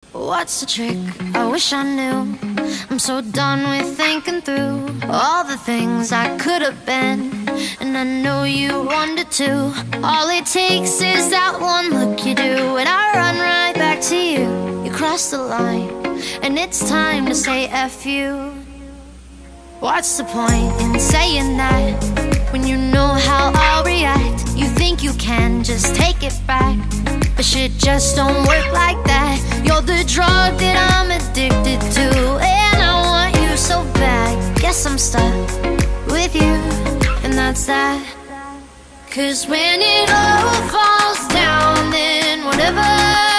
What's the trick? I wish I knew. I'm so done with thinking through all the things I could have been, and I know you wanted to. All it takes is that one look you do, and I run right back to you. You cross the line, and it's time to say F you. What's the point in saying that when you know how I'll react? You think you can just take it back, but shit just don't work like that. You're the drug that I'm addicted to, and I want you so bad. Guess I'm stuck with you, and that's that. 'Cause when it all falls down, then whatever